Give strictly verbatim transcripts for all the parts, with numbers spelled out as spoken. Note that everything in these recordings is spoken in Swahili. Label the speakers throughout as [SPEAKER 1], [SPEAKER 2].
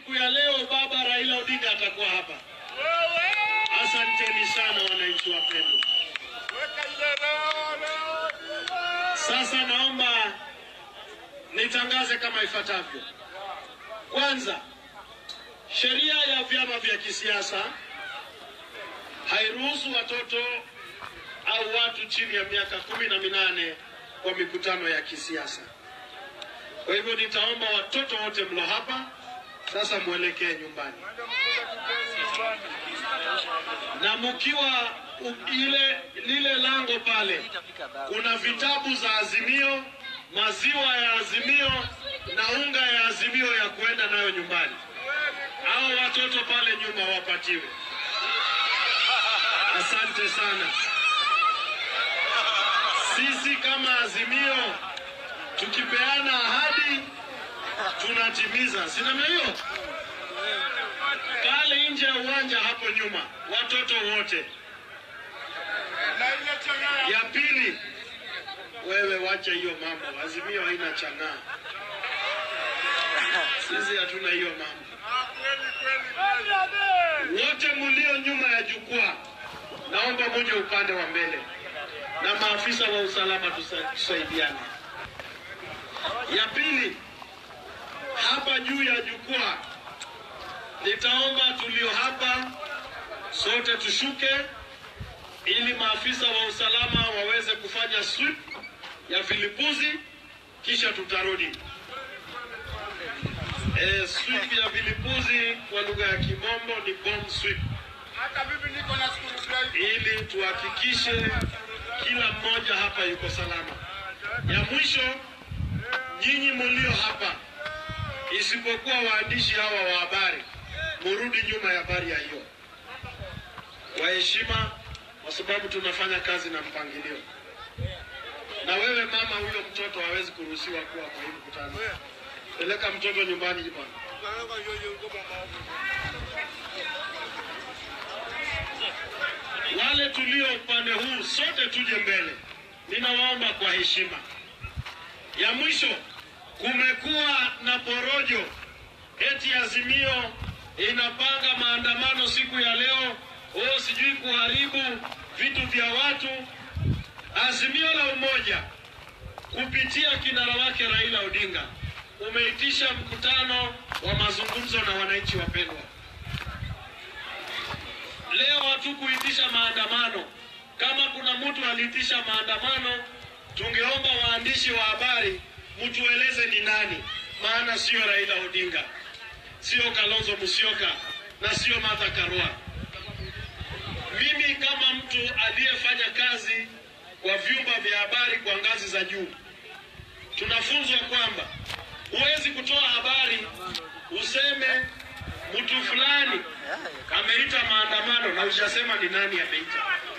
[SPEAKER 1] Siku ya leo baba Raila Odinga atakuwa hapa. Asanteni sana wananchi wapendwa. Sasa naomba nitangaze kama ifuatavyo. Kwanza, sheria ya vyama vya kisiasa hairuhusu watoto au watu chini ya miaka kumi na minane kwa mikutano ya kisiasa. Kwa hivyo nitaomba watoto wote mlo hapa sasa muelekee nyumbani. Na mkiwa ile lile lango pale kuna vitabu za Azimio, maziwa ya Azimio na unga ya Azimio ya kuenda nayo nyumbani. Hao watoto pale nyuma wapatiwe. Asante sana. Sisi kama Azimio tukipeana ahadi tunatimiza. Sina hiyo? Pale nje ya uwanja hapo nyuma watoto wote. Ya pili, wewe wacha hiyo mambo. Azimio haina chang'aa. Sisi hatuna hiyo mambo. Wote mlio nyuma ya jukwaa naomba muje upande wa mbele. Na maafisa wa usalama tusaidiane. Ya pili, hapa juu ya jukwaa nitaomba tulio hapa sote tushuke ili maafisa wa usalama waweze kufanya sweep ya vilipuzi kisha tutarudi. Eh, sweep ya vilipuzi kwa lugha ya Kimombo ni bomb sweep. Hata bibi niko na screwdriver ili tuhakikishe kila mmoja hapa yuko salama. Ya mwisho, nyinyi mlio hapa isipokuwa waandishi hawa wa habari murudi nyuma ya habari ya hiyo. Kwa heshima, kwa sababu tunafanya kazi na mpangilio. Na wewe mama, huyo mtoto hawezi kuruhusiwa kuwa kwa hii mkutano. Peleka mtoto nyumbani bwana. Wale tulio upande huu sote tuje mbele. Ninawaomba kwa heshima. Ya mwisho, kumekuwa na porojo eti Azimio inapanga maandamano siku ya leo, o sijui kuharibu vitu vya watu. Azimio la Umoja kupitia kinara wake Raila Odinga umeitisha mkutano wa mazungumzo na wananchi wapendwa. Leo watu kuitisha maandamano. Kama kuna mtu aliitisha maandamano, tungeomba waandishi wa habari mtueleze ni nani, maana sio Raila Odinga, sio Kalonzo Musyoka na sio Martha Karua. Mimi kama mtu aliyefanya kazi kwa vyumba vya habari kwa ngazi za juu, tunafunzwa kwamba huwezi kutoa habari useme mtu fulani ameita maandamano na ushasema ni nani ameita.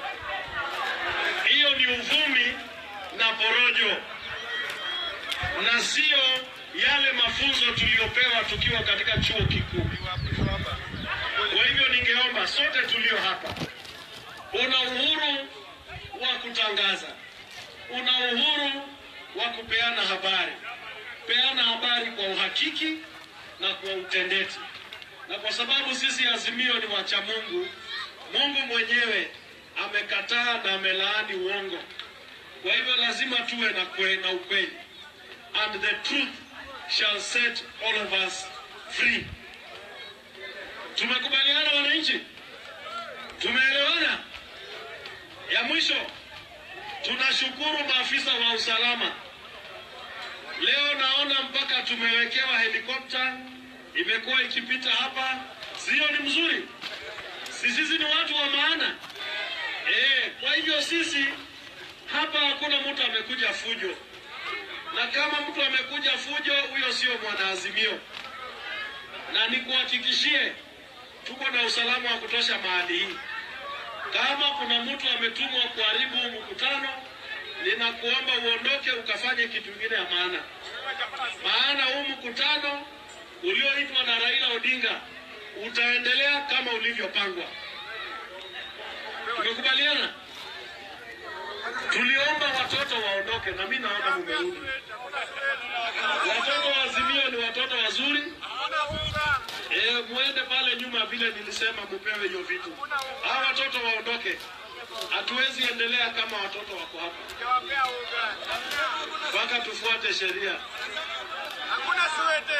[SPEAKER 1] Hiyo ni uvumi na porojo na sio yale mafunzo tuliyopewa tukiwa katika chuo kikuu. Kwa hivyo ningeomba sote tulio hapa, una uhuru wa kutangaza, una uhuru wa kupeana habari. Peana habari kwa uhakiki na kwa utendeti. Na kwa sababu sisi Azimio ni wacha Mungu, Mungu mwenyewe amekataa na amelaani uongo. Kwa hivyo lazima tuwe na kwe na ukweli. And the truth shall set all of us free. Tumekubaliana wananchi? Tumeelewana? Ya mwisho, tunashukuru maafisa wa usalama. Leo naona mpaka tumewekewa helikopta imekuwa ikipita hapa. Sio ni mzuri? Sisi ni watu wa maana. Eh, kwa hivyo sisi hapa hakuna mtu amekuja fujo. Na kama mtu amekuja fujo, huyo sio mwana Azimio. Na nikuhakikishie tuko na usalama wa kutosha mahali hii. Kama kuna mtu ametumwa kuharibu mkutano, ninakuomba uondoke ukafanye kitu kingine ya maana. Maana huu mkutano ulioitwa na Raila Odinga utaendelea kama ulivyopangwa. Tumekubaliana? Tuliomba watoto waondoke na mimi naona mumerudi. Watoto wa Azimio ni watoto wazuri. muende pale nyuma vile nilisema mupewe hiyo vitu. Hawa watoto waondoke. Hatuwezi endelea kama watoto wako hapa. Mpaka tufuate sheria.
[SPEAKER 2] Hakuna swete.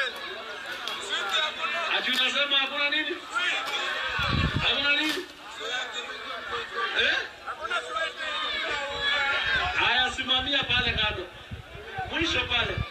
[SPEAKER 1] Ati unasema hakuna nini? Hakuna nini? Eh?
[SPEAKER 2] Hakuna swete.
[SPEAKER 1] Haya, simamia pale kando. Mwisho pale.